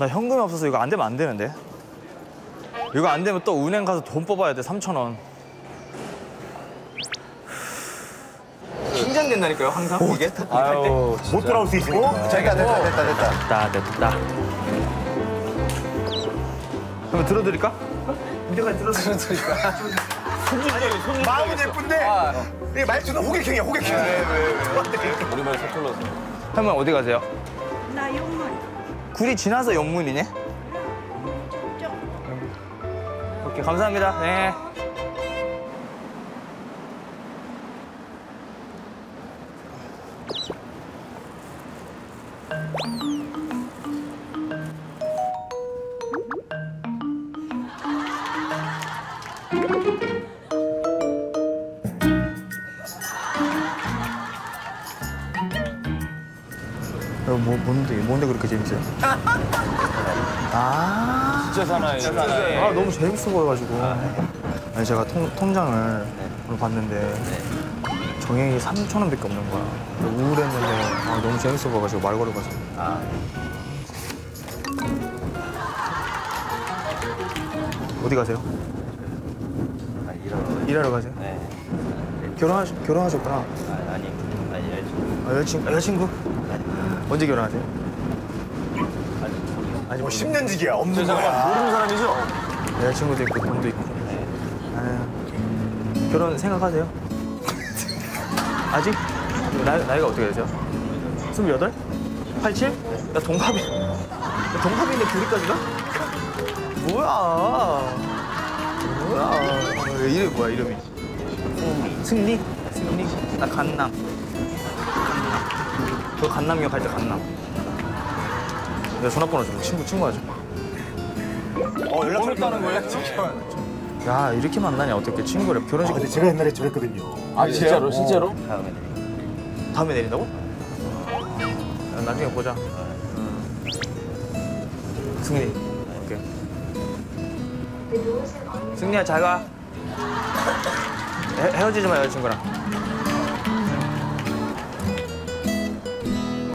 나 현금이 없어서 이거 안 되면 안 되는데. 이거 안 되면 또 은행 가서 돈 뽑아야 돼, 3,000원. 긴장된다니까요, 항상 이게. 아유, 못 돌아올 수 있으니까. 됐다. 그러면 들어드릴까? 이제까지 들어드릴까? 마음은 예쁜데 이 말투는 호객행이야, 호객행. 우리말 서툴러서. 형님 어디 가세요? 나 용문. 굴이 지나서 영문이네? 오케이, 감사합니다. 네. 뭔데 그렇게 재밌어요? 진짜 사나이. 아, 너무 재밌어 보여가지고. 아니, 제가 통장을 오늘 봤는데 정액이 3,000원밖에 없는 거야. 우울했는데 너무 재밌어 보여가지고 말 걸어가지고. 어디 가세요? 일하러 가세요? 네. 결혼하셨구나. 아니, 여자친구? 언제 결혼하세요? 아니 뭐 10년지기야, 없는 잠깐만, 거야. 모르는 사람이죠? 여자친구도 있고 돈도 있고. 결혼 생각하세요? 아직? 나이가 어떻게 되세요? 28? 87? 나 동갑인데 둘이까지가? 뭐야? 이름이 뭐야, 이름이? 승리? 나 간남. 저 간남역 갈 때 간남. 내가 전화번호 좀 친구 하자. 연락 모르겠다는 거예요? 야, 이렇게 만나냐, 어떻게 친구를 결혼식. 근데 제가 옛날에 저랬거든요. 아, 진짜로? 진짜로? 다음에 내린다고? 야, 나중에 보자. 승리. 오케이. 승리야, 잘 가. 헤어지지 마, 여자친구랑.